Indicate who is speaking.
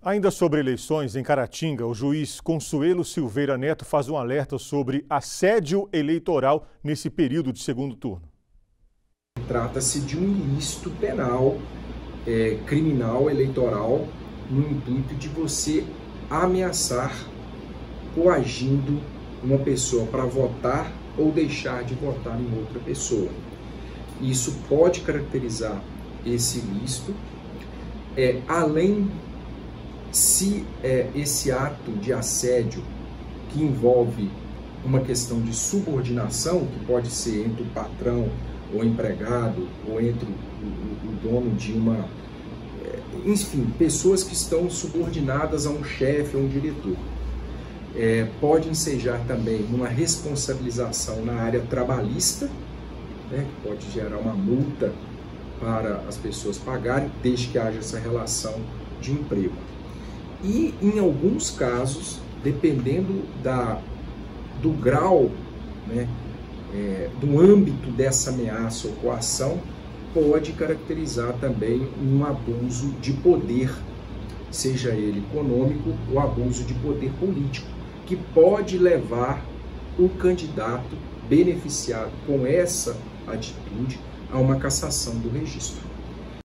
Speaker 1: Ainda sobre eleições, em Caratinga, o juiz Consuelo Silveira Neto faz um alerta sobre assédio eleitoral nesse período de segundo turno.
Speaker 2: Trata-se de um ilícito penal, criminal eleitoral, no intuito de você ameaçar, coagindo uma pessoa para votar ou deixar de votar em outra pessoa. Isso pode caracterizar esse ilícito, além se esse ato de assédio que envolve uma questão de subordinação, que pode ser entre o patrão ou empregado, ou entre o dono de uma... enfim, pessoas que estão subordinadas a um chefe ou um diretor. Pode ensejar também uma responsabilização na área trabalhista, que pode gerar uma multa para as pessoas pagarem, desde que haja essa relação de emprego. E, em alguns casos, dependendo do grau, do âmbito dessa ameaça ou coação, pode caracterizar também um abuso de poder, seja ele econômico ou abuso de poder político, que pode levar o candidato beneficiado com essa atitude a uma cassação do registro.